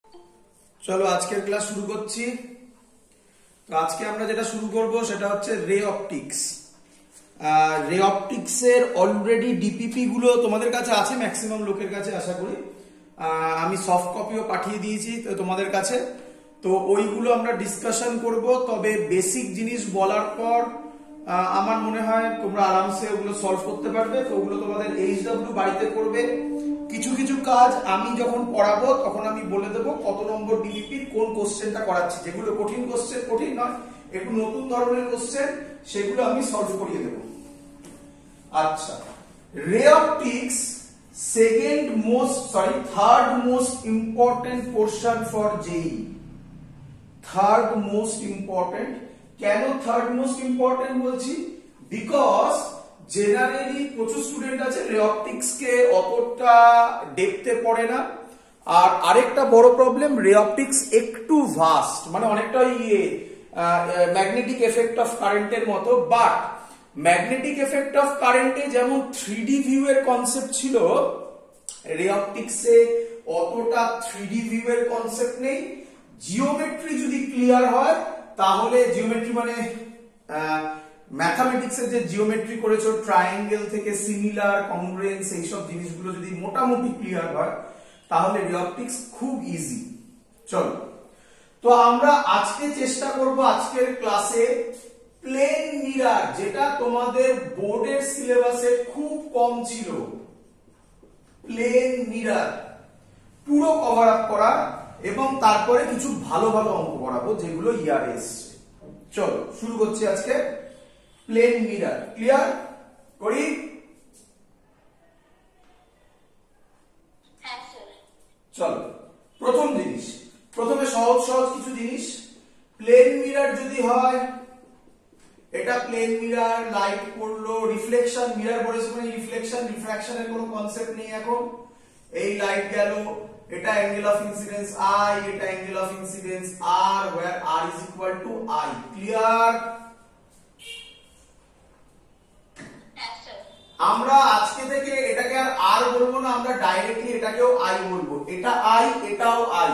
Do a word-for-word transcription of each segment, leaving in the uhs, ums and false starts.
চলো আজকের ক্লাস শুরু করছি। তো আজকে আমরা যেটা শুরু করব সেটা হচ্ছে রে অপটিক্স। রে অপটিক্স এর অলরেডি ডিপিপি গুলো তোমাদের কাছে আছে, ম্যাক্সিমাম লোকের কাছে আশা করি। আমি সফট কপিও পাঠিয়ে দিয়েছি তো তোমাদের কাছে। তো ওইগুলো আমরা ডিসকাশন করব, তবে বেসিক জিনিস বলার পর আমার মনে হয় তোমরা আরামসে ওগুলো সলভ করতে পারবে। তো ওগুলো তোমাদের এইচডব্লিউ বাড়িতে করবে। কিছু কিছু কাজ আমি যখন পড়াবো তখন আমি বলে দেবো কত নম্বর ডিপিপির কোন কোশ্চেনটা করাচ্ছি। যেগুলো কঠিন কোশ্চেন, কঠিন নয়, একটু নতুন ধরনের কোশ্চেন, সেগুলো আমি সলভ করিয়ে দেবো। আচ্ছা, ray optics second most sorry third most important portion for JEE. Third most important. কেন থার্ড মোস্ট ইম্পর্টেন্ট বলছি? বিকজ জেনারেলি প্রচুর স্টুডেন্ট আছে রে অপটিক্স কে অতটা ডেপথে পড়ে না। আর আরেকটা বড় প্রবলেম, রে অপটিক্স একটু ভাস্ট, মানে অনেকটা ইয়ে ম্যাগনেটিক এফেক্ট অফ কারেন্টের মতো। বাট ম্যাগনেটিক এফেক্ট অফ কারেন্টে যেমন থ্রি ডি ভিউ এর কনসেপ্ট ছিল, রে অপটিক্সে অতটা থ্রি ডি ভিউ এর কনসেপ্ট নেই। জিওমেট্রি যদি ক্লিয়ার হয় তাহলে, জিওমেট্রি মানে ম্যাথামেটিক্স এর যে জিওমেট্রি করেছো, ট্রায়াঙ্গেল থেকে সিমিলার, কংগ্রুয়েন্স, এইসব জিনিসগুলো যদি মোটামুটি ক্লিয়ার হয় তাহলে রে অপটিক্স খুব ইজি। চলো, তো আমরা আজকে চেষ্টা করব আজকের ক্লাসে প্লেন মিরার, যেটা তোমাদের বোর্ডের সিলেবাসে খুব কম ছিল, প্লেন মিরার পুরো কভার আপ করা, এবং তারপরে কিছু ভালো ভালো অঙ্ক করাবো যেগুলো ইয়ারে এসছে। চলো শুরু করছি আজকে প্লেন মিরার। ক্লিয়ার করি? হ্যাঁ স্যার। চলো, প্রথম জিনিস, প্রথমে সহজ সহজ কিছু জিনিস। প্লেন মিরার যদি হয়, এটা প্লেন মিরার, লাইট পড়লো, রিফ্লেকশন, মিরার বলেছে মানে রিফ্লেকশন রিফ্র্যাকশনের কোনো কনসেপ্ট নেই এখন। এই লাইট গেল, এটা অ্যাঙ্গেল অফ ইনসিডেন্স আই, এটা angle of incidence R, where r is equal to i। Clear? আমরা আজকে থেকে এটাকে আর আর বলবো না, আমরা ডাইরেক্টলি এটাকেও আই বলবো। এটা আই, এটাও আই।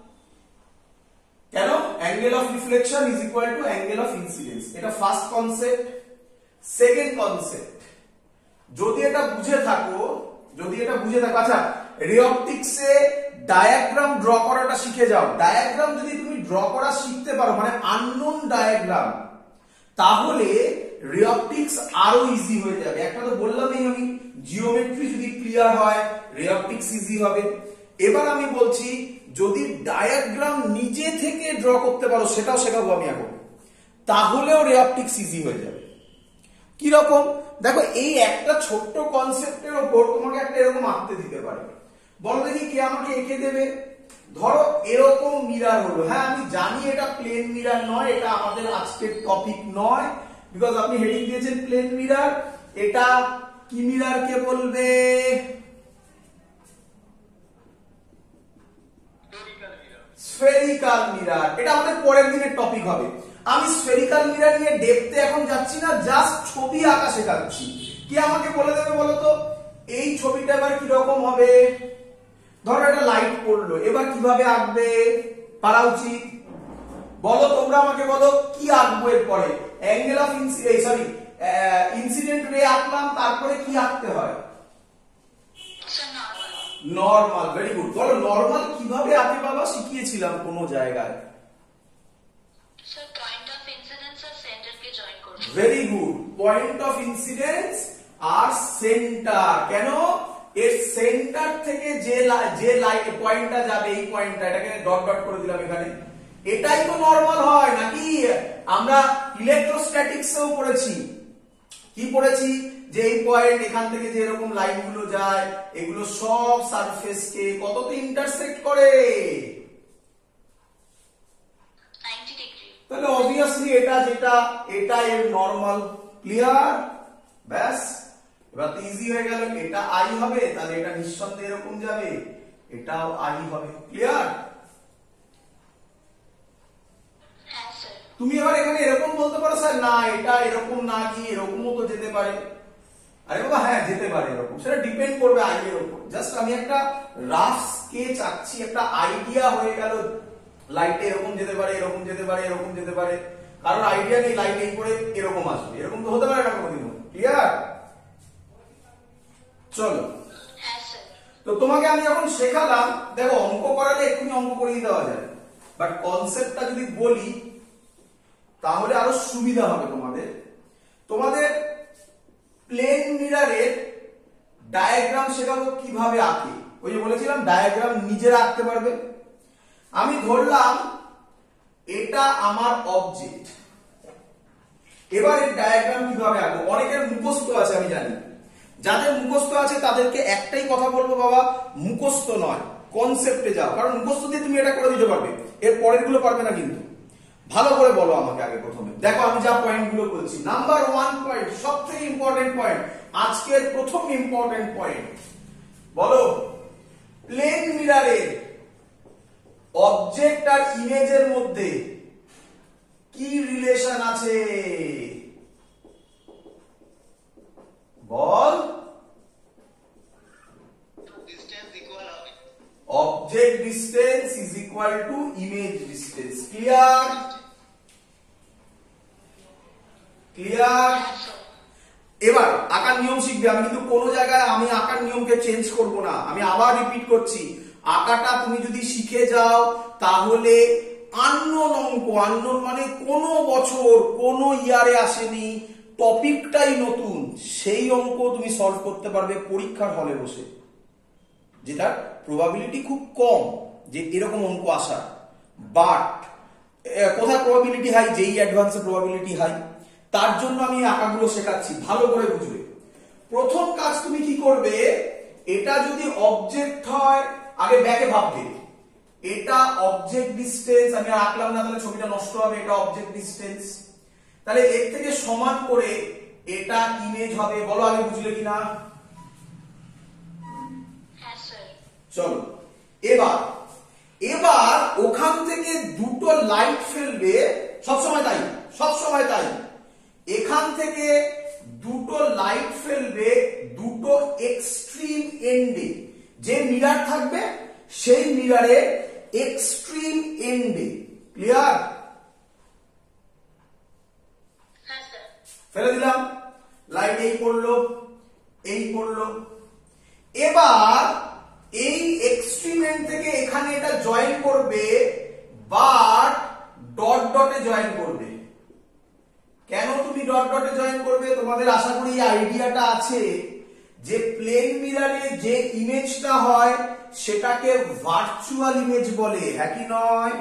কেন? Angle of reflection is equal to angle of incidence. এটা ফার্স্ট কনসেপ্ট। সেকেন্ড কনসেপ্ট, যদি এটা বুঝে থাকো, যদি এটা বুঝে থাকো, আচ্ছা রে অপটিক্সে ডায়াগ্রাম ড্র করাটা শিখে যাও। ডায়াগ্রাম যদি তুমি ড্র করা শিখতে পারো, মানে আননোন ডায়াগ্রাম, তাহলে রে অপটিক্স আরো ইজি হয়ে যাবে। একটা তো বললামই আমি, জিওমেট্রি যদি ক্লিয়ার হয় রে অপটিক্স ইজি হবে। এবার আমি বলছি, যদি ডায়াগ্রাম নিজে থেকে ড্র করতে পারো, সেটাও শেখাবো আমি এখন, তাহলেও রে অপটিক্স ইজি হয়ে যাবে। কি রকম? দেখো, এই একটা ছোট্ট কনসেপ্টের উপর তোমাকে একটা এরকম আঁকতে দিতে পারে। বলো দেখি কে আমাকে এঁকে দেবে? ধরো এরকম মিরার হলো। হ্যাঁ আমি জানি এটা প্লেন মিরার নয়, এটা আমাদের আজকের টপিক নয়, বিকজ আপনি হেডিং দিয়েছেন প্লেন মিরার। এটা কি মিরার কে বলবে? Spherical mirror. এটা আমাদের পরের দিনের টপিক হবে। আমি স্ফেরিক্যাল মিরার নিয়ে ডেপথে এখন যাচ্ছি না, জাস্ট ছবি আঁকা শেখাচ্ছি। কি আমাকে বলে দেবে বলো তো, এই ছবিটা এবার কি রকম হবে? ধরো এটা লাইট পড়লো, এবার কিভাবে আঁকবে পারা উচিত? বলো তোমরা আমাকে, বলো কি আঁকবো এরপরে? Angle of incident, sorry incident ray আঁকলাম, তারপরে কি আঁকতে হয়? নরমাল। Very good. বলো নরমাল কিভাবে আঁকে বাবা? শিখিয়েছিলাম কোন জায়গায়? স্যার পয়েন্ট অফ ইনসিডেন্স আর সেন্টারকে জয়েন করব। Very good. Point of incidence আর সেন্টার। কেন? এর সেন্টার থেকে যে যে লাইট পয়েন্টটা যাবে, এই পয়েন্টটা, এটাকে ডট ডট করে দিলাম এখানে, এটাই তো নরমাল হয় নাকি? আমরা ইলেকট্রোস্ট্যাটিক্সেও পড়েছি। কি পড়েছি? যে এই পয়েন্ট, এখান থেকে যে এরকম লাইন গুলো যায়, এগুলো সব সারফেসকে কততে ইন্টারসেক্ট করে? Ninety degree. তাহলে অবভিয়াসলি এটা যেটা, এটা এর নরমাল। ক্লিয়ার? ব্যাস, এবার তো ইজি হয়ে গেল। এটা আই হবে, তাহলে এটা নিঃসন্দেহে এরকম যাবে, এটাও আই হবে। ক্লিয়ার? হ্যাঁ স্যার। তুমি এবার এখানে এরকম বলতে পারো, স্যার না এটা এরকম না গিয়ে এরকমও তো যেতে পারে। আরে বাবা হ্যাঁ যেতে পারে এরকম, সেটা ডিপেন্ড করবে আই এর উপর। জাস্ট আমি একটা রাফ স্কেচ আঁকছি, একটা আইডিয়া হয়ে গেল লাইটে এরকম যেতে পারে, এরকম যেতে পারে, এরকম যেতে পারে। কারণ আইডিয়া নেই লাইট এই করে এরকম আসবে, এরকম তো হতে পারে না কোনোদিনও। ক্লিয়ার? চলো, হ্যাঁ স্যার। তো তোমাকে আমি যখন শেখালাম, দেখো অঙ্ক করালে এক্ষুনি অঙ্ক করিয়ে দেওয়া যায়, বাট কনসেপ্টটা যদি বলি তাহলে আরো সুবিধা হবে তোমাদের। তোমাদের প্লেন মিররের ডায়াগ্রাম শেখাবো কিভাবে আঁকে। ওই যে বলেছিলাম ডায়াগ্রাম নিজেরা আঁকতে পারবে। আমি ধরলাম এটা আমার অবজেক্ট, এবার এর ডায়াগ্রাম কিভাবে আঁকবো। অনেকের মুখস্থ আছে আমি জানি, যাদের মুখস্থ আছে তাদেরকে একটাই কথা বলবো, বাবা মুখস্থ নয় কনসেপ্টে যাও, কারণ মুখস্থ দিয়ে তুমি এটা করে দিতে পারবে, এর পরের গুলো পারবে না। কিন্তু ভালো করে বলো আমাকে আগে প্রথমে। দেখো আমি যা পয়েন্ট গুলো বলছি, নাম্বার ওয়ান পয়েন্ট, সব থেকে ইম্পর্টেন্ট পয়েন্ট, আজকের প্রথম ইম্পর্টেন্ট পয়েন্ট, বলো প্লেন মিররের অবজেক্ট আর ইমেজের মধ্যে কি রিলেশন আছে বল। Object distance is equal to image distance. Clear? Clear? এবার আকার নিয়ম শিখবে। আমি কিন্তু কোনো জায়গায় আমি আকার নিয়মকে চেঞ্জ করব না, আমি আবার রিপিট করছি। আঁকাটা তুমি যদি শিখে যাও তাহলে আননোন অঙ্ক, আননোন মানে কোনো বছর কোনো ইয়ারে আসেনি, টপিকটাই নতুন, সেই অঙ্ক তুমি সলভ করতে পারবে পরীক্ষার হলে বসে, যেটার প্রবাবিলিটি খুব কম যে এরকম অঙ্ক আসা। বাট কোথায় প্রবাবিলিটি হাই? যেই অ্যাডভান্সে প্রবাবিলিটি হাই, তার জন্য আমি আঁকাগুলো শেখাচ্ছি, ভালো করে বুঝবে। প্রথম কাজ তুমি কি করবে, এটা যদি অবজেক্ট হয় আগে ব্যাকে ভাববে, এটা অবজেক্ট ডিসটেন্স, আমি আর আঁকলাম না তাহলে ছবিটা নষ্ট হবে, এটা অবজেক্ট ডিসটেন্স, তাহলে এর থেকে সমান করে এটা ইমেজ হবে। বলো আগে বুঝলে কিনা? চলো এবার এবার ওখান থেকে দুটো লাইট ফেলবে, সবসময় তাই, সবসময় তাই, এখান থেকে দুটো লাইট ফেলবে দুটো এক্সট্রিম এন্ডে, যে মিরর থাকবে সেই মিররে এক্সট্রিম এন্ডে। ক্লিয়ার? ফেলে দিলাম, লাইট এই পড়লো, এই পড়লো। এবার এই এক্সট্রিম এন্ড থেকে এখানে এটা জয়েন করবে, বাট ডট ডটে জয়েন করবে। কেন তুমি ডট ডটে জয়েন করবে? তোমাদের আশা করি এই আইডিয়াটা আছে যে প্লেন মিররে যে ইমেজটা হয় সেটাকে ভার্চুয়াল ইমেজ বলে, হ্যাঁ কি নয়?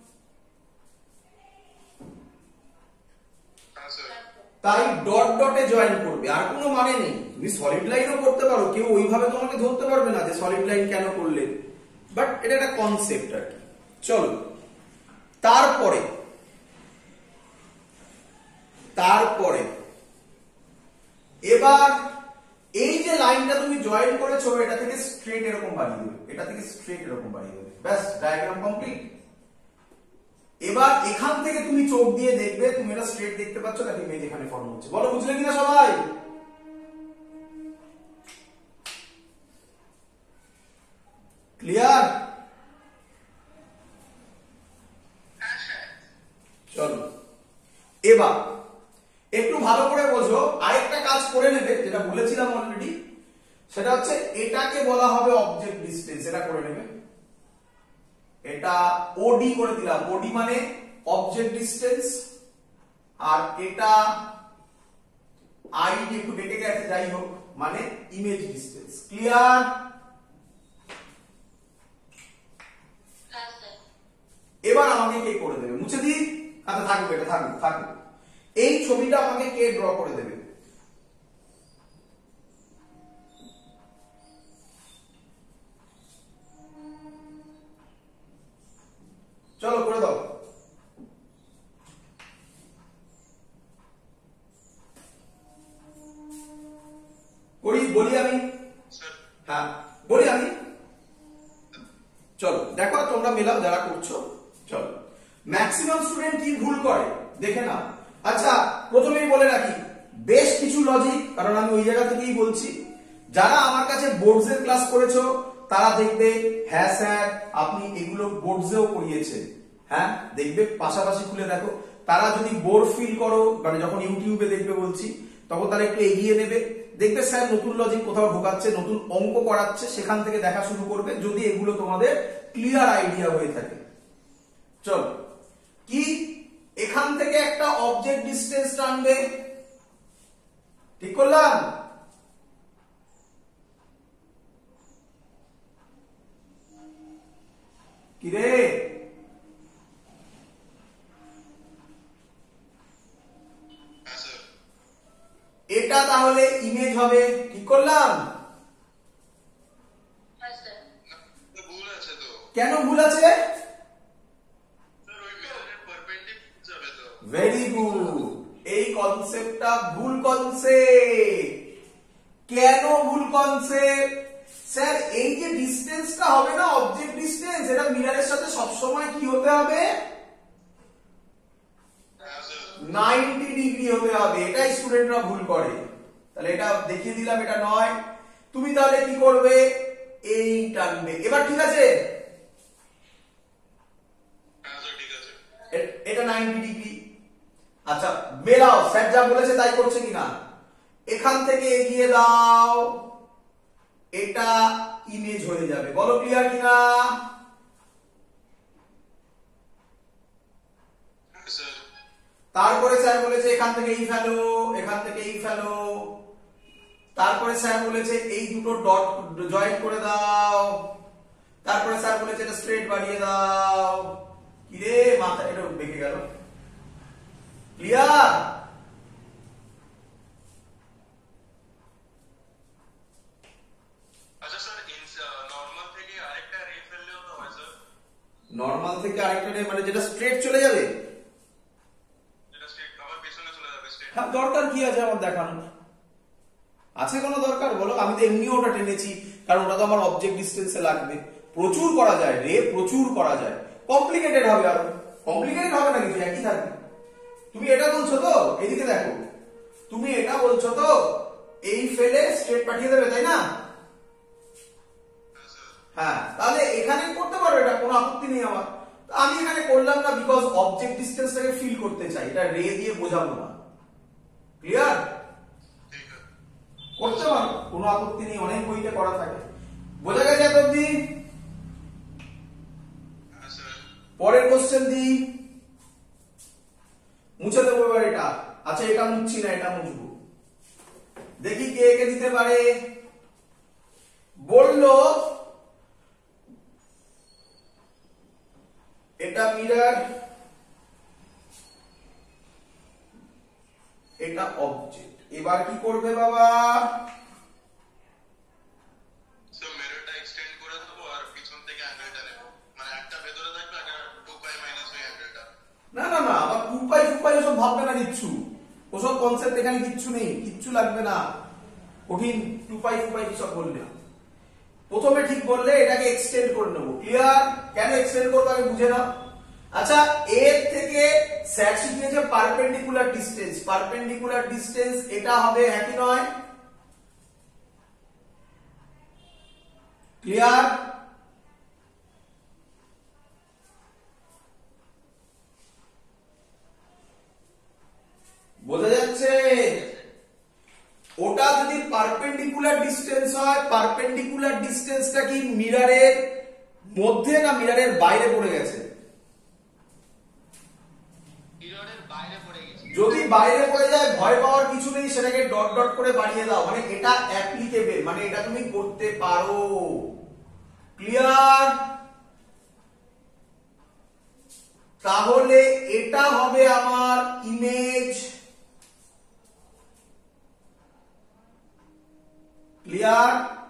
তাই ডট ডটে জয়েন করবে, আর কোনো মানে নেই। তুমি সলিড লাইনও করতে পারো, কেউ ওইভাবে তোমাকে ধরতে পারবে না যে সলিড লাইন কেন করলে, বাট এটা একটা কনসেপ্ট আর কি। চলো তারপরে তারপরে এবার এই যে লাইনটা তুমি জয়েন করেছো এটা থেকে স্ট্রেট এরকম বাড়িয়ে দেবে, এটা থেকে স্ট্রেট এরকম বাড়িয়ে দেবে, ব্যাস ডায়াগ্রাম কমপ্লিট। এবার এখান থেকে তুমি চোখ দিয়ে দেখবে তুমি এটা স্ট্রেট দেখতে পাচ্ছ নাকি ইমেজ এখানে ফর্ম হচ্ছে। বলো বুঝলে কিনা সবাই? ক্লিয়ার? চলো এবার একটু ভালো করে বোঝো, আরেকটা কাজ করে নেবে যেটা বলেছিলাম অলরেডি, সেটা হচ্ছে এটাকে বলা হবে অবজেক্ট ডিসটেন্স। এটা করে নেবে, এটা ওডি করে দিলাম, ওডি মানে অবজেক্ট ডিসটেন্স, আর এটা আই একটু ডেকে গেছে যাই হোক, মানে ইমেজ ডিসটেন্স। ক্লিয়ার? এবার আমাকে কে করে দেবে? মুছে দিই? আচ্ছা থাকবে, এটা থাকবে থাকবে এই ছবিটা আমাকে কে ড্র করে দেবে? চলো করে দাও। করি বলি আমি? হ্যাঁ বলি আমি। চলো দেখো তোমরা মেলাও যারা করছো। চলো ম্যাক্সিমাম স্টুডেন্ট কি ভুল করে দেখে নাও। আচ্ছা প্রথমেই বলে রাখি, বেশ কিছু লজিক, কারণ আমি ওই জায়গা থেকেই বলছি। যারা আমার কাছে বোর্ডসের ক্লাস করেছো তারা দেখবে হ্যাঁ স্যার আপনি এগুলো বোর্ডসেও করিয়েছেন, হ্যাঁ দেখবে পাশাপাশি খুলে দেখো। তারা যদি বোর ফিল করো, মানে যখন ইউটিউবে দেখবে বলছি, তখন তারা একটু এগিয়ে নেবে, দেখবে স্যার নতুন লজিক কোথাও ঢোকাচ্ছে, নতুন অঙ্ক করাচ্ছে, সেখান থেকে দেখা শুরু করবে যদি এগুলো তোমাদের ক্লিয়ার আইডিয়া হয়ে থাকে। চলো, কি এখান থেকে একটা অবজেক্ট ডিসটেন্স টানবে, ঠিক করলাম? কি রে, এটা তাহলে ইমেজ হবে, ঠিক করলাম? হ্যাঁ স্যার। ভুল আছে তো। কেন ভুল আছে? স্যার ওই মিররের পারপেন্ডিকুলার যাবে তো। ভেরি গুড, এই কনসেপ্টটা ভুল কনসেপ্ট। কেন ভুল কনসেপ্ট? স্যার এই যে ডিসটেন্সটা হবে না, অবজেক্ট ডিসটেন্স, এটা মিররের সাথে সবসময় কি হতে হবে? নাইনটি ডিগ্রি হতে হবে। এটাই স্টুডেন্টরা ভুল করে। তাহলে এটা দেখিয়ে দিলাম, এটা নয়। তুমি তাহলে কি করবে? এই টানবে। এবার ঠিক আছে, এটা নাইনটি ডিগ্রি। আচ্ছা মেলাও, স্যার যা বলেছে তাই করছে কিনা, এখান থেকে এগিয়ে দাও, এটা ইমেজ হয়ে যাবে। বলো ক্লিয়ার কিনা? তারপরে স্যার বলেছে এখান থেকে এই ফেলো, এখান থেকে এই ফেলো। তারপরে স্যার বলেছে এই দুটো ডট জয়েন্ট করে দাও। তারপরে স্যার বলেছে এটা স্ট্রেট বাড়িয়ে দাও। কি রে মাথা এটা বেঁকে গেল। ক্লিয়ার? আচ্ছা স্যার, নরমাল থেকে আরেকটা রে ফেললেও তো হয় স্যার? নরমাল থেকে আরেকটা রে মানে যেটা স্ট্রেট চলে যাবে? যেটা স্ট্রেট আবার পেছনে চলে যাবে স্ট্রেট। হ্যাঁ, দরকার কি আছে আমার দেখানোর? আছে কোনো দরকার বলো? আমি তো এমনি ওটা টেনেছি, কারণ ওটা তো আমার অবজেক্ট ডিসটেন্সে লাগবে। প্রচুর করা যায় রে, প্রচুর করা যায়। কমপ্লিকেটেড হবে, আরো কমপ্লিকেটেড হবে না, কিছু একই থাকবে। তুমি এটা বলছো তো, এদিকে দেখো, তুমি এটা বলছো তো এই ফেলে স্ট্রেট পাঠিয়ে দেবে, তাই না? হ্যাঁ, তাহলে এখানে করতে পারো, এটা কোনো আপত্তি নেই আমার। আমি এখানে করলাম না, বিকজ অবজেক্ট ডিসটেন্সটাকে ফিল করতে চাই, এটা রে দিয়ে বোঝাবো না। ক্লিয়ার? করতে পারো, কোনো আপত্তি নেই, অনেক বইতে করা থাকে। বোঝা গেছে এত অব্দি? পরের কোশ্চেন দি, মুছে দেবো এবার এটা। আচ্ছা এটা মুছছি না, এটা মুছবো। দেখি কে কে দিতে পারে। বললো এটা মিরর, এটা অবজেক্ট। এবার কি করবে বাবা? সো মিররটা এক্সটেন্ড করে দেবো আর পিছন থেকে অ্যাঙ্গেলটা নেব, মানে একটা ভেতরে থাকবে আর টু পাই মাইনাস ওই অ্যাঙ্গেলটা। না না না, আবার টু পাই টু পাই ওসব ভাববে না কিচ্ছু, ওসব কনসেপ্ট এখানে কিচ্ছু নেই, কিচ্ছু লাগবে না। কঠিন টু পাই টু পাই সব বললে প্রথমে ঠিক বললে এটাকে এক্সটেন্ড করে নেবো। ক্লিয়ার? কেন এক্সটেন্ড করবো আগে বুঝে নাও। আচ্ছা এর থেকে স্যার শিখিয়েছে পারপেন্ডিকুলার ডিসটেন্স, পারপেন্ডিকুলার ডিসটেন্স এটা হবে একই নয়? ক্লিয়ার? বোঝা যাচ্ছে? ওটা যদি পারপেন্ডিকুলার ডিসটেন্স হয়, পারপেন্ডিকুলার ডিসটেন্সটা কি মিররের মধ্যে না মিররের বাইরে পড়ে গেছে? মিররের বাইরে পড়ে গেছে। যদি বাইরে পড়ে যায় ভয় পাওয়ার কিছু নেই, সেটাকে ডট ডট করে বাড়িয়ে দাও, মানে এটা অ্যাপ্লিকেবল, মানে এটা তুমি করতে পারো। ক্লিয়ার? তাহলে এটা হবে আমার ইমেজ। ক্লিয়ার?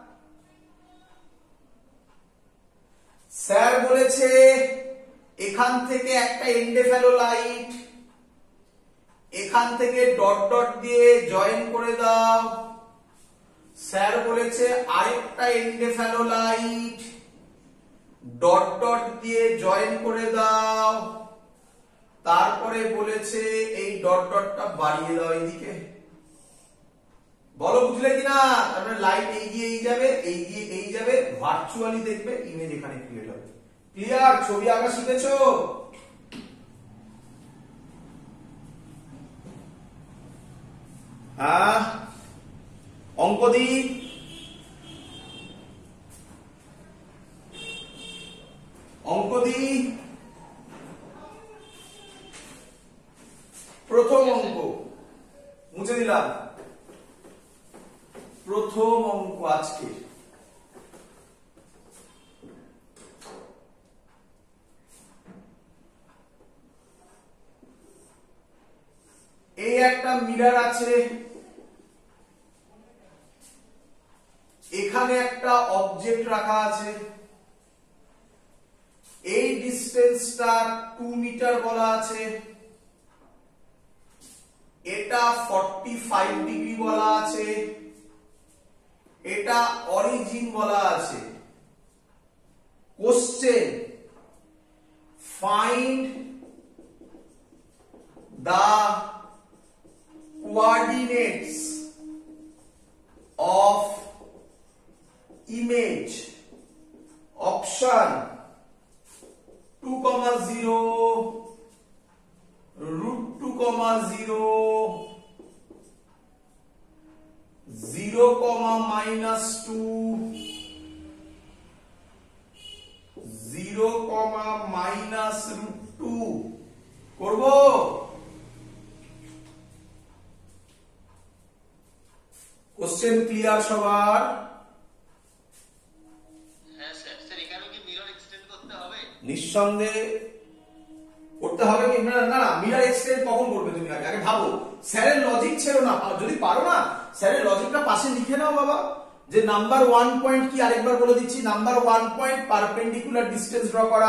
স্যার বলেছে এখান থেকে একটা এন্ডে ফেলো লাইট, এখান থেকে ডট ডট দিয়ে জয়েন করে দাও। স্যার বলেছে আরেকটা এন্ডে ফেলো লাইট, ডট ডট দিয়ে জয়েন করে দাও। তারপরে বলেছে এই ডট ডটটা বাড়িয়ে দাও এদিকে। বলো বুঝলে কিনা? তারপরে লাইট এগিয়ে এই যাবে, এগিয়ে এই যাবে, ভার্চুয়ালি দেখবে ইমেজ এখানে ক্রিয়েট হবে। ক্লিয়ার? ছবি আঁকা শিখেছো? হ্যাঁ, অঙ্ক দি। অঙ্ক দি। প্রথম অঙ্ক মুছে দিলাম। প্রথম অঙ্ক আজকে এই একটা মিরর আছে, এখানে একটা অবজেক্ট রাখা আছে, এই ডিসটেন্সটা টু মিটার বলা আছে, এটা ফর্টি ফাইভ ডিগ্রি বলা আছে, এটা অরিজিন বলা আছে। Question, find the coordinates of image. Option two comma zero, root two comma zero, zero comma minus two, zero comma minus root two করবো। কোশ্চেন ক্লিয়ার সবার? হ্যাঁ স্যার। স্যার এখানে কি মিরর এক্সটেন্ড করতে হবে? নিঃসন্দেহে করতে হবে। কি না না, মিরর এক্সটেন্ড কখন করবে তুমি? আগে আগে ভাবো, স্যারের লজিক ছেড়ো না। যদি পারো না স্যারের লজিকটা পাশে লিখে নাও বাবা। যে নাম্বার ওয়ান পয়েন্ট কি আরেকবার বলে দিচ্ছি। Number one point perpendicular distance draw করা।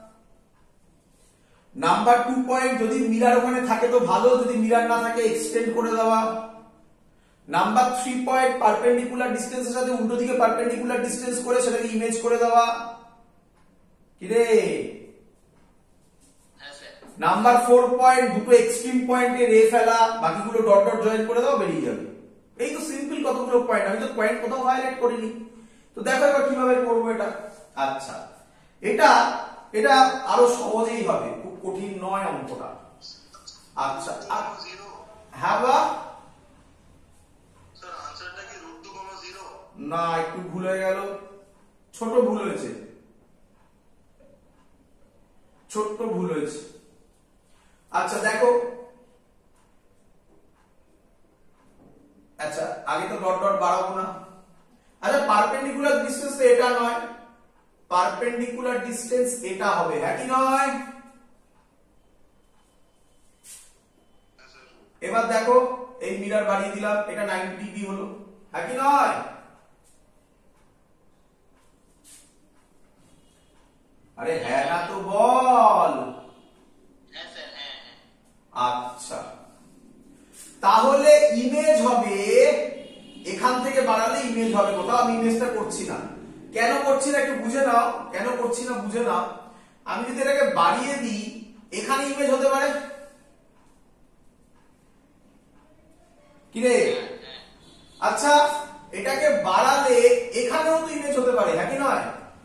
নাম্বার টু পয়েন্ট যদি মিরর ওখানে থাকে তো ভালো, যদি মিরর না থাকে এক্সটেন্ড করে দেওয়া। নাম্বার থ্রি পয়েন্ট পারপেন্ডিকুলার ডিসটেন্সের সাথে উল্টো দিকে পারপেন্ডিকুলার ডিসটেন্স করে সেটাকে ইমেজ করে দেওয়া। কি রে? নাম্বার ফোর পয়েন্ট দুটো এক্সট্রিম পয়েন্টে রে ফেলা, বাকিগুলো ডট ডট জয়েন করে দাও, বেরিয়ে যাবে। এই তো সিম্পল কতগুলো পয়েন্ট, আমি তো পয়েন্ট কোথাও হাইলাইট করিনি। তো দেখো এবার কিভাবে করবো এটা। আচ্ছা, এটা এটা আরো সহজেই হবে, খুব কঠিন নয় অঙ্কটা। আচ্ছা, হ্যাঁ বা স্যার আনসারটা কি root two comma zero? না, একটু ভুল হয়ে গেল, ছোট ভুল হয়েছে, ছোট্ট ভুল হয়েছে। আচ্ছা দেখো, আচ্ছা আগে তো ডট ডট বাড়াবো না। আচ্ছা পারপেন্ডিকুলার ডিসটেন্স তো এটা নয়, পারপেন্ডিকুলার ডিসটেন্স এটা হবে, হ্যাঁ কি নয়? এবার দেখো এই মিরর বাড়িয়ে দিলাম, এটা নাইনটি ডিগ্রি হলো, হ্যাঁ কি নয়? আরে হ্যাঁ না তো বল। আচ্ছা, তাহলে ইমেজ হবে, এখান থেকে বাড়ালে ইমেজ হবে কোথাও। আমি ইমেজটা করছি না, কেন করছি না একটু বুঝে নাও, কেন করছি না বুঝে নাও। আমি যদি এটাকে বাড়িয়ে দিই, এখানে ইমেজ হতে পারে কি রে? আচ্ছা এটাকে বাড়ালে এখানেও তো ইমেজ হতে পারে, হ্যাঁ কি নয়?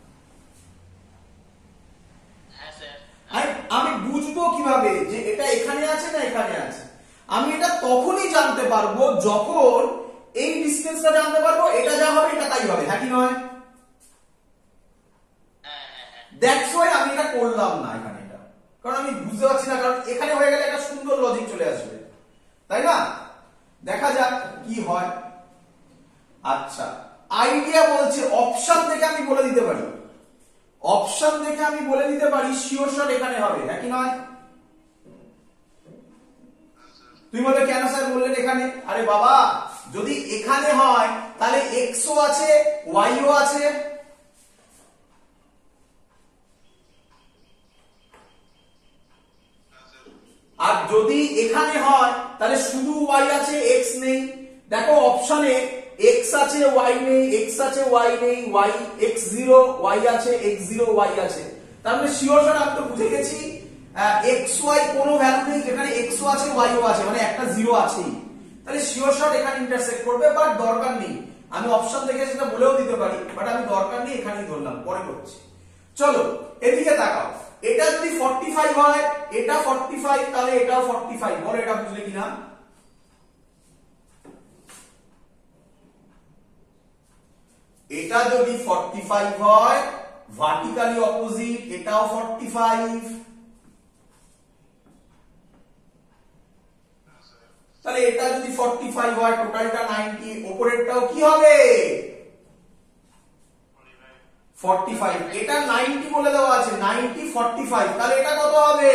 আমি বুঝবো কিভাবে যে এটা এখানে আছে না এখানে আছে? আমি এটা তখনই জানতে পারবো যখন এই ডিসটেন্সটা জানতে পারবো, এটা যা হবে এটা তাই হবে, হ্যাঁ কি নয়? দ্যাটস ওয়াই আমি এটা করলাম না এখানে, এটা কারণ আমি বুঝতে পারছি না, কারণ এখানে হয়ে গেলে একটা সুন্দর লজিক চলে আসবে, তাই না? দেখা যাক কি হয়। আচ্ছা, আইডিয়া বলছে অপশন থেকে আমি বলে দিতে পারি, অপশন দেখে আমি বলে দিতে পারি শিওর শট এখানে হবে, হ্যাঁ কি নয়? তুই বলে কেন স্যার বললেন এখানে? আরে বাবা, যদি এখানে হয় তাহলে এক্স ও আছে ওয়াই ও আছে, আর যদি এখানে হয় তাহলে শুধু ওয়াই আছে এক্স নেই। দেখো অপশনে এক্স আছে ওয়াই নেই, এক্স আছে ওয়াই নেই, ওয়াই এক্স জিরো ওয়াই আছে, এক্স জিরো ওয়াই আছে। তার মানে শিওর শট আমি তো বুঝে গেছি এক্স ওয়াই কোনো ভ্যালু নেই, যেখানে এক্স ও আছে ওয়াই ও আছে, মানে একটা জিরো আছেই। তাহলে শিওর শট এখানে ইন্টারসেক্ট করবে, বাট দরকার নেই, আমি অপশন দেখে সেটা বলেও দিতে পারি, বাট আমি দরকার নেই এখানেই ধরলাম, পরে করছি। চলো এদিকে তাকাও, এটা যদি পঁয়তাল্লিশ হয়, এটা পঁয়তাল্লিশ, তাহলে এটাও পঁয়তাল্লিশ, বলো এটা বুঝলে কিনা? এটা যদি পঁয়তাল্লিশ হয়, ভার্টিক্যালি অপোজিট, এটাও পঁয়তাল্লিশ, তাহলে এটা যদি পঁয়তাল্লিশ হয়, টোটালটা নব্বই, উপরেরটাও কি হবে? পঁয়তাল্লিশ, এটা নব্বই বলে দেওয়া আছে, নব্বই পঁয়তাল্লিশ, তাহলে এটা কত হবে?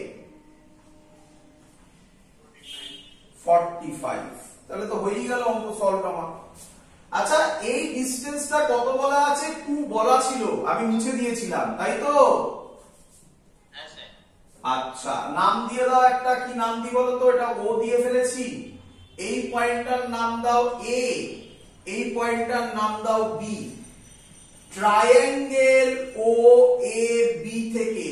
পঁয়তাল্লিশ, তাহলে তো হয়েই গেল অঙ্ক সলভ আমার। আচ্ছা এই ডিসটেন্সটা কত বলা আছে? টু বলা ছিল, আমি মুছে দিয়েছিলাম, তাই তো? হ্যাঁ স্যার। আচ্ছা নাম দিয়ে দাও একটা, কি নাম দিই বলো তো? এটা ও দিয়ে ফেলেছি, এই পয়েন্টটার নাম দাও এ, এই পয়েন্টটার নাম দাও B. Triangle O A B থেকে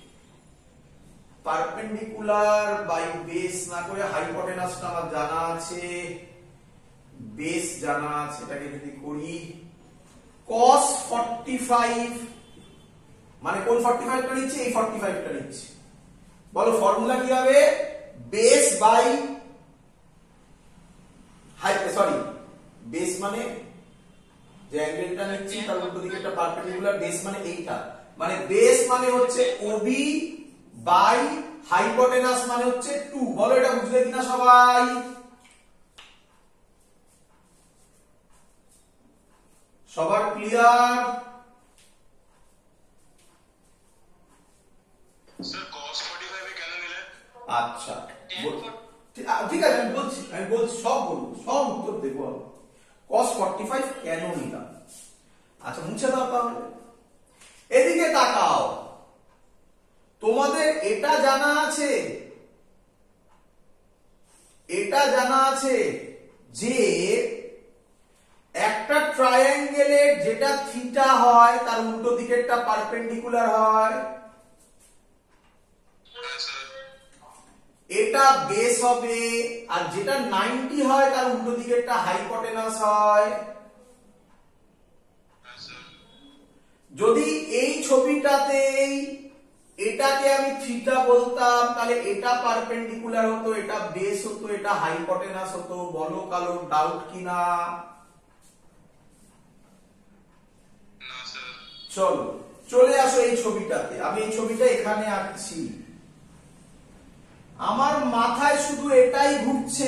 পারপেন্ডিকুলার বাই বেস না করে হাইপোটেনাসটা আমার জানা আছে, বেস জানা আছে, এটাকে যদি করি cos পঁয়তাল্লিশ, মানে কোন পঁয়তাল্লিশ টা নিচ্ছে? এই পঁয়তাল্লিশ টা নিচ্ছে। বলো ফর্মুলা কি হবে? Base by hyp, sorry base মানে যে অ্যাঙ্গেলটা নিচ্ছি তার উল্টো দিকে একটা পারপেন্ডিকুলার, বেস মানে এইটা, মানে বেস মানে হচ্ছে ওবি বাই হাইপোটেনাস মানে হচ্ছে টু। বলো এটা বুঝলে কিনা সবাই? সবার ক্লিয়ার? স্যার cos forty-five এ কেন নিলেন? আচ্ছা ঠিক আছে, আমি বলছি আমি বলছি সব বলবো, সব উত্তর দেবো আমি। cos পঁয়তাল্লিশ কেন নিলাম? আচ্ছা মুছে দাও তাহলে। এদিকে তাকাও, তোমাদের এটা জানা আছে, এটা জানা আছে যে একটা ট্রায়াঙ্গেলের যেটা থিটা হয় তার উল্টো দিকেরটা পারপেন্ডিকুলার হয়, হ্যাঁ স্যার। এটা বেস হবে, আর যেটা নব্বই হয় তার উল্টো দিকেরটা হাইপোটেনাস হয়। হ্যাঁ স্যার। যদি এই ছবিটাতেই এটাকে আমি থিটা বলতাম, তাহলে এটা পারপেন্ডিকুলার হতো, এটা বেস হতো, এটা হাইপোটেনাস হতো। বলো কালো ডাউট কিনা? না স্যার। চলো চলে আসো এই ছবিটাতে, আমি এই ছবিটা এখানে আঁকছি। আমার মাথায় শুধু এটাই ঘুরছে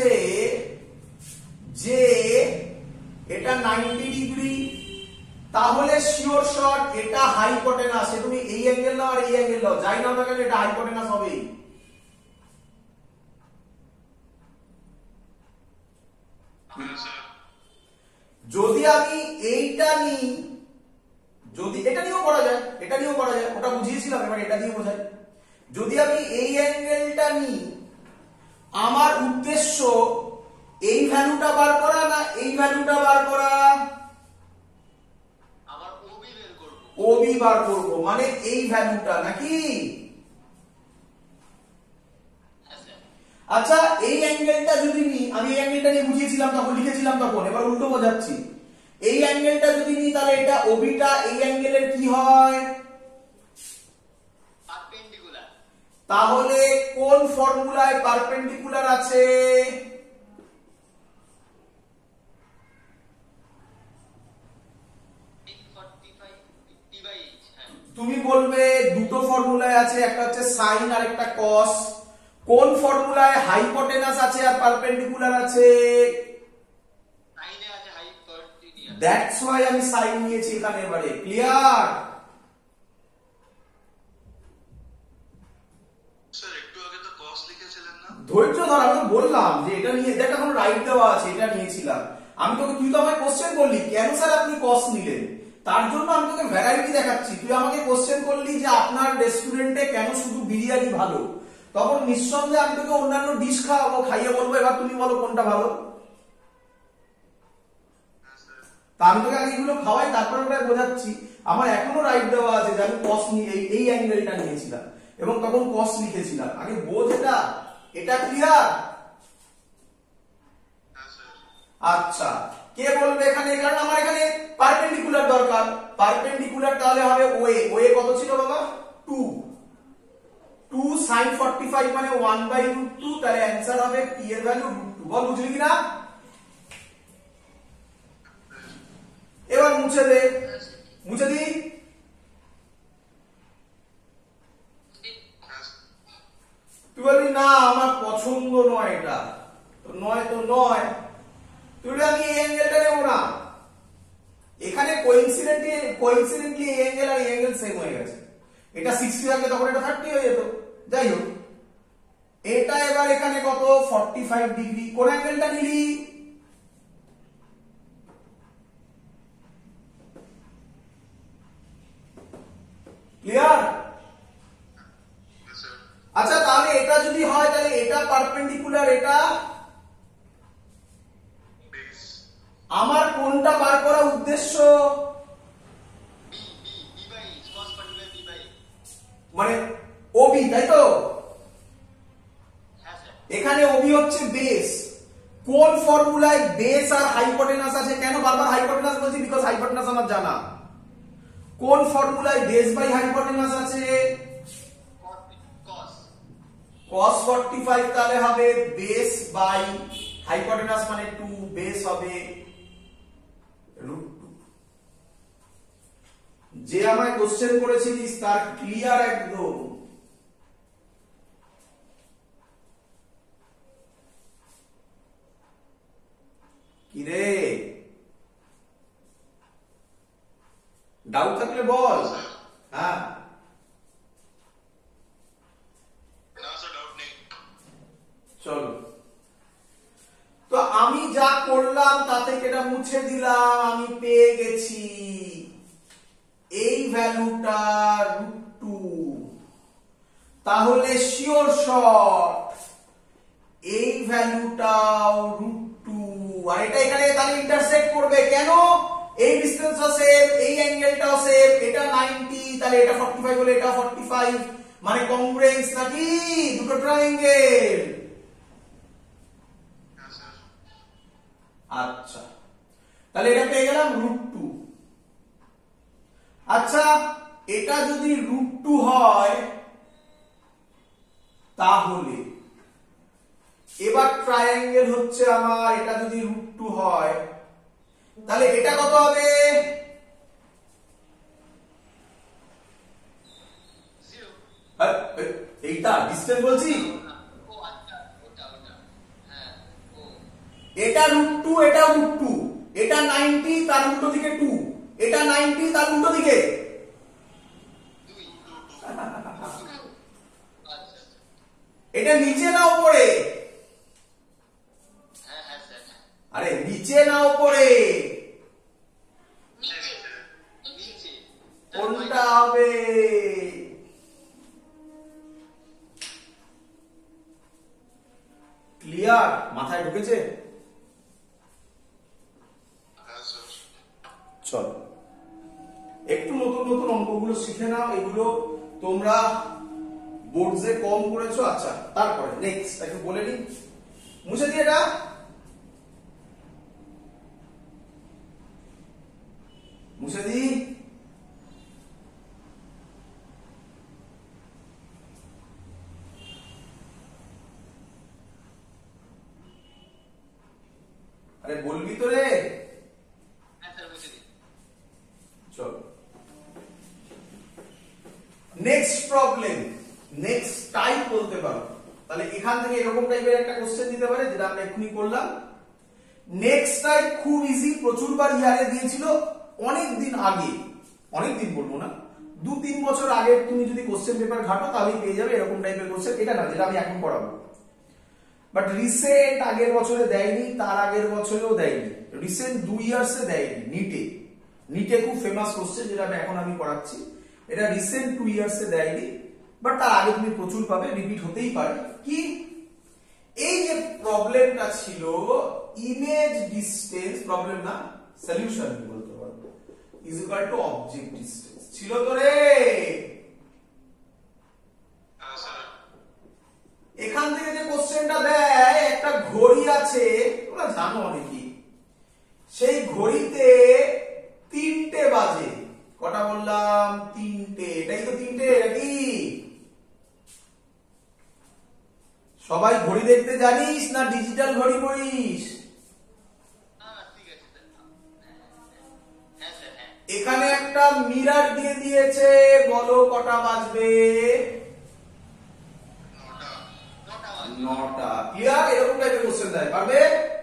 যে এটা নব্বই ডিগ্রি, তাহলে শিওর শট এটা হাইপোটেনাস। তুমি এই অ্যাঙ্গেল নাও আর এই অ্যাঙ্গেল নাও, যাই নাও না কেন এটা হাইপোটেনাস হবেই। হ্যাঁ স্যার। যদি আমি এইটা নিই, যদি এটা নিয়েও করা যায়, এটা নিয়েও করা যায়, ওটা বুঝিয়েছিলাম, এবার এটা দিয়ে বোঝাই। যদি আমি এই অ্যাঙ্গেলটা নিই, আমার উদ্দেশ্য এই ভ্যালুটা বার করা না এই ভ্যালুটা বার করা? আবার ওবি বের করব। ওবি বার করব, মানে এই ভ্যালুটা নাকি? হ্যাঁ স্যার। আচ্ছা এই অ্যাঙ্গেলটা যদি নিই, আমি এই অ্যাঙ্গেলটা নিয়ে বুঝিয়েছিলাম তখন, লিখেছিলাম তখন, এবার উল্টো বোঝাচ্ছি। এই অ্যাঙ্গেলটা যদি নিই তাহলে এটা ওবিটা এই অ্যাঙ্গেলের কি হয়? পারপেন্ডিকুলার। তাহলে কোন ফর্মুলায় পারপেন্ডিকুলার আছে? তুমি বলবে দুটো ফর্মুলায় আছে, একটা হচ্ছে সাইন আর একটা কস। কোন ফর্মুলায় হাইপোটেনাস আছে আর পারপেন্ডিকুলার আছে? সাইনে আছে হাইপোটেনিয়াস। দ্যাটস ওয়াই আমি সাইন নিয়েছি এখানে। এবারে ক্লিয়ার? স্যার একটু আগে তো cos লিখেছিলেন না? ধৈর্য ধর, আমি তো বললাম যে এটা নিয়ে দেখ, এখন রাইট দেওয়া আছে, এটা নিয়েছিলাম আমি তোকে। তুই তো আমায় কোশ্চেন করলি কেন স্যার আপনি কস নিলেন, তার জন্য আমি তোকে ভ্যারাইটি দেখাচ্ছি। তুই আমাকে কোশ্চেন করলি যে আপনার রেস্টুরেন্টে কেন শুধু বিরিয়ানি ভালো, তখন নিঃসন্দেহে আমি তোকে অন্যান্য ডিশ খাওয়াবো, খাইয়ে বলবো এবার তুমি বলো কোনটা ভালো। তা আমি তোকে আগে এগুলো খাওয়াই, তারপরে ওটা বোঝাচ্ছি। আমার এখনো রাইট দেওয়া আছে যে আমি কস নিয়ে এই এই অ্যাঙ্গেলটা নিয়েছিলাম এবং তখন কস লিখেছিলাম। আগে বোঝ এটা, এটা ক্লিয়ার? আচ্ছা কে বলবে এখানে, কারণ আমার এখানে পারপেন্ডিকুলার দরকার। পারপেন্ডিকুলার তাহলে হবে ওয়ে, ওয়ে কত ছিল বাবা? টু। টু sin forty-five মানে ওয়ান বাই রুট টু, তাহলে অ্যান্সার হবে p এর ভ্যালু রুট টু। বল বুঝলি কিনা? এবার মুছে দে, মুছে দি। তুই বলবি না আমার পছন্দ নয়, এটা তো নয় তো নয়, তুই আমি এই অ্যাঙ্গেলটা নেব না। এখানে কোইন্সিডেন্টলি কোইন্সিডেন্টলি এই অ্যাঙ্গেল আর এই অ্যাঙ্গেল সেম হয়ে গেছে। এটা সিক্সটি থাকলে তখন এটা থার্টি হয়ে যেত। যাই হোক, এটা এবার এখানে কত? Forty five degree. কোন অ্যাঙ্গেলটা নিলি? ক্লিয়ার? আচ্ছা তাহলে এটা যদি হয় তাহলে এটা পারপেন্ডিকুলার, এটা বেস। আমার কোনটা বার করা উদ্দেশ্য? B B B by cos forty-five B by. মানে ওবি, তাই তো? হ্যাঁ স্যার। এখানে ওবি হচ্ছে বেস। কোন ফর্মুলায় বেস আর হাইপোটেনাস আছে? কেন বারবার হাইপোটেনাস বলছি? বিকজ হাইপোটেনাস আমার জানা। কোন ফর্মুলায় বেস বাই হাইপোটেনাস আছে? cos cos forty-five তাহলে হবে বেস বাই হাইপোটেনাস মানে টু, বেস হবে রুট টু। যে আমায় কোশ্চেন করেছিলিস তার ক্লিয়ার একদম। কি রে, ডাউট থাকলে বল। হ্যাঁ না স্যার, ডাউট নেই। চলো, তো আমি যা করলাম তা থেকে এটা মুছে দিলাম, আমি পেয়ে গেছি এই ভ্যালুটা রুট টু। তাহলে শিওর শট এই ভ্যালুটাও রুট টু, আর এটা এখানে তাহলে ইন্টারসেক্ট করবে। কেন? এই ডিসটেন্সটা সেম, এই অ্যাঙ্গেলটাও সেম, এটা নাইনটি, তাহলে এটা ফর্টি ফাইভ হলে এটা ফর্টি ফাইভ, মানে কংগ্রুয়েন্স নাকি দুটো ট্রায়াঙ্গেল। হ্যাঁ স্যার। আচ্ছা তাহলে এটা পেয়ে গেলাম রুট টু। আচ্ছা এটা যদি রুট টু হয় তাহলে এবার ট্রায়াঙ্গেল হচ্ছে আমার, এটা যদি রুট টু হয় তাহলে এটা কত হবে? জিরো। আরে, এই- এইটা ডিসটেন্স বলছি, ও আচ্ছা, ওটা ওটা। হ্যাঁ ও এটা রুট টু, এটা রুট টু, এটা নাইনটি তার উল্টো দিকে টু, এটা নাইনটি তার উল্টো দিকে। দুই। আচ্ছা। এটা নিচে না উপরে? হ্যাঁ হ্যাঁ স্যার। আরে নিচে না উপরে? নিচে নিচে। কোনটা হবে? ক্লিয়ার? মাথায় ঢুকেছে? হ্যাঁ স্যার। চলো একটু নতুন নতুন অঙ্কগুলো শিখে নাও, এগুলো তোমরা বোর্ডে কম করেছো। আচ্ছা তারপরে নেক্সট একটু বলে নি, মুছে দিয়ে এটা। মুছে দি। আরে বলবি তো রে। হ্যাঁ স্যার, বুঝে দিন। চলো নেক্সট প্রবলেম, নেক্সট টাইপ বলতে পারো। তাহলে এখান থেকে এরকম টাইপের একটা কোশ্চেন দিতে পারে যেটা আমরা এখনই করলাম। নেক্সট টাইপ খুব ইজি, প্রচুরবার ইয়ারে দিয়েছিল অনেক দিন আগে, অনেক দিন বলবো না, দু তিন বছর আগে তুমি যদি কোশ্চেন পেপার ঘাটো তাহলেই পেয়ে যাবে এরকম টাইপের কোশ্চেন। এটা না যেটা আমি এখন পড়াবো, বাট রিসেন্ট আগের বছরে দেয়নি, তার আগের বছরেও দেয়নি, রিসেন্ট দুই ইয়ার্সে দেয়নি। নিটে নিটে খুব ফেমাস কোশ্চেন যেটা আমি এখন আমি পড়াচ্ছি, এটা রিসেন্ট টু ইয়ার্সে দেয়নি, বাট তার আগে তুমি প্রচুর পাবে, রিপিট হতেই পারে। কি এই যে প্রবলেমটা ছিল ইমেজ ডিসটেন্স, প্রবলেম না সলিউশন বলতে পারবো, is equal to object distance ছিল তো রে। হ্যাঁ স্যার। এখান থেকে যে কোশ্চেনটা দেয়, একটা ঘড়ি আছে, তোমরা জানো অনেকেই, সেই ঘড়িতে তিনটে বাজে। কটা বললাম? তিনটে। এটাই তো তিনটে নাকি? সবাই ঘড়ি দেখতে জানিস না ডিজিটাল ঘড়ি পড়িস? হ্যাঁ ঠিক আছে স্যার। হ্যাঁ স্যার হ্যাঁ। এখানে একটা মিরার দিয়ে দিয়েছে, বলো কটা বাজবে? নটা। নটা বাজে। নটা। ক্লিয়ার? এরকম টাইপের কোশ্চেন দেয়, পারবে?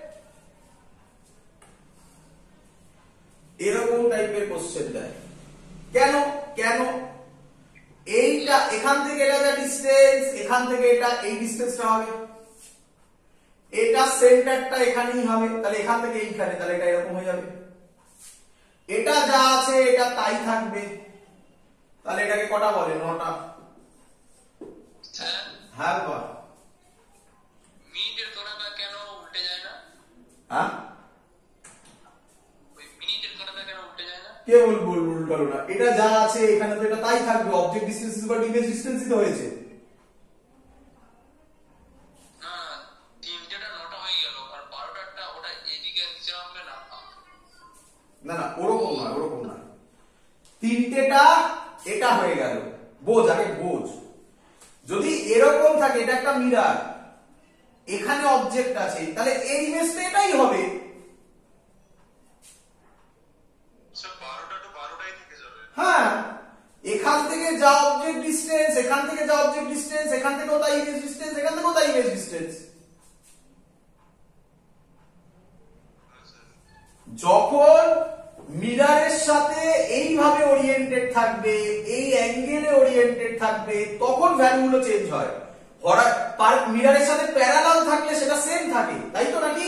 এরকম টাইপের কোশ্চেন দেয়। কেন কেন? এইটা এখান থেকে এটা যা ডিসটেন্স, এখান থেকে এটা এই ডিসটেন্সটা হবে, এটা সেন্টারটা এখানেই হবে, তাহলে এখান থেকে এইখানে, তাহলে এটা এরকম হয়ে যাবে। এটা যা আছে এটা তাই থাকবে, তাহলে এটাকে কটা বলে? নটা। স্যার হ্যাঁ বাবা। মিনিটের গণনা কেন উল্টে যায় না? হ্যাঁ, ওই মিনিটের গণনা কেন উল্টে যায় না? কে বল বল উল্টালো না? এটা যা আছে এখানে তো এটা তাই থাকবে, object distance equal to image ডিসটেন্সই তো হয়েছে। না, তিনটেটা নটা হয়ে গেল আর বারোটারটা ওটা এদিকে নিচে নামবে না। না না, ওরকম না, ওরকম না। তিনটেটা এটা হয়ে গেল, বোঝ আগে বোঝ। যদি এরকম থাকে, এটা একটা মিরার, এখানে অবজেক্ট আছে, তাহলে এই ইমেজটা এটাই হবে। স্যার বারোটা টু বারোটাই থেকে যাবে। হ্যাঁ, এখান থেকে যা অবজেক্ট ডিসটেন্স, এখান থেকে যা অবজেক্ট ডিসটেন্স, এখান থেকেও তাই ইমেজ ডিসটেন্স, এখান থেকেও তাই ইমেজ ডিসটেন্স। হ্যাঁ স্যার। যখন মিরারের সাথে এইভাবে ওরিয়েন্টেড থাকবে, এই অ্যাঙ্গেলে ওরিয়েন্টেড থাকবে, তখন ভ্যালুগুলো চেঞ্জ হয়। মিরারের সাথে প্যারালাল থাকলে সেটা সেম থাকে, তাই তো নাকি?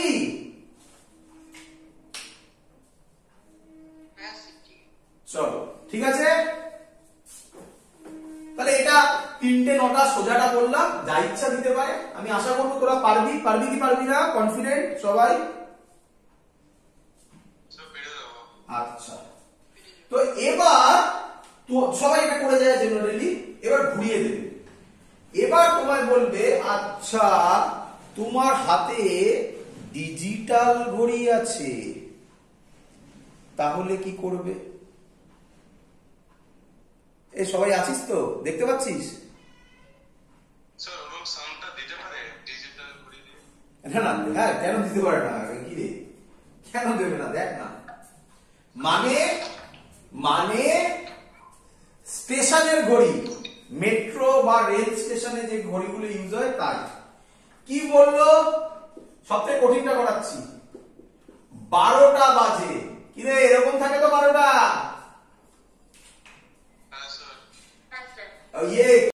হ্যাঁ স্যার, ঠিক আছে। চলো ঠিক আছে। তাহলে এটা তিনটে নটা সোজাটা বললাম, যা ইচ্ছা দিতে পারে। আমি আশা করবো তোরা পারবি। পারবি কি পারবি না? কনফিডেন্ট সবাই? স্যার পেরে যাবো। আচ্ছা, তো এবার তো সবাই এটা করে যায় জেনারেলি, এবার ঘুরিয়ে দেবে। এবার তোমায় বলবে, আচ্ছা তোমার হাতে ডিজিটাল ঘড়ি আছে, তাহলে কি করবে? এ সবাই আছিস তো? দেখতে পাচ্ছিস? স্যার ওরকম সাউন্ডটা দিতে পারে ডিজিটাল ঘড়ি দিয়ে? না না, হ্যাঁ কেন দিতে পারে না? কি রে, কেন দেবে না? দেখ না, মানে মানে স্টেশনের ঘড়ি, মেট্রো বা রেল স্টেশনে যে ঘড়িগুলো ইউজ হয় তাই। কি বললো? সবথেকে কঠিনটা করাচ্ছি। বারোটা বাজে। কিরে এরকম থাকে তো বারোটা? হ্যাঁ স্যার। হ্যাঁ স্যার। ইয়ে